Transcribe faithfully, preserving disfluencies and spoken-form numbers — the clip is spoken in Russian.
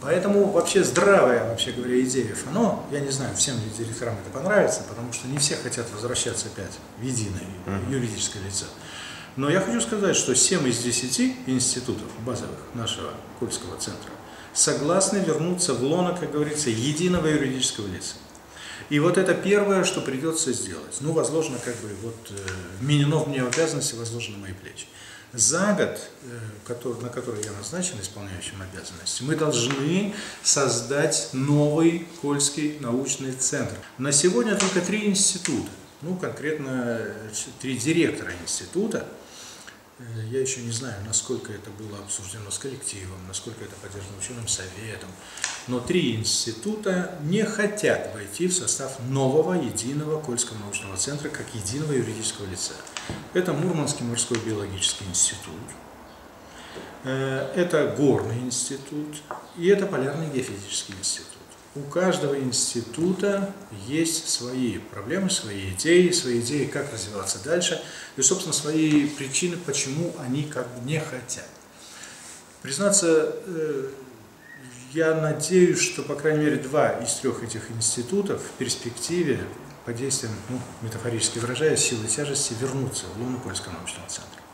Поэтому вообще здравая, вообще говоря, идея ФАНО, я не знаю, всем ли директорам это понравится, потому что не все хотят возвращаться опять в единое юридическое лицо. Но я хочу сказать, что семь из десяти институтов базовых нашего Кольского центра согласны вернуться в лоно, как говорится, единого юридического лица. И вот это первое, что придется сделать. Ну, возложено, как бы, вот, вменено в мне обязанности, возложено на мои плечи. За год, который, на который я назначен исполняющим обязанности, мы должны создать новый Кольский научный центр. На сегодня только три института, ну, конкретно три директора института. Я еще не знаю, насколько это было обсуждено с коллективом, насколько это поддержано ученым советом, но три института не хотят войти в состав нового единого Кольского научного центра как единого юридического лица. Это Мурманский морской биологический институт, это Горный институт и это Полярный геофизический институт. У каждого института есть свои проблемы, свои идеи, свои идеи, как развиваться дальше, и, собственно, свои причины, почему они как бы не хотят. Признаться, я надеюсь, что, по крайней мере, два из трех этих институтов в перспективе, под действием, ну, метафорически выражаясь, силы тяжести, вернутся в лоно Кольского научного центра.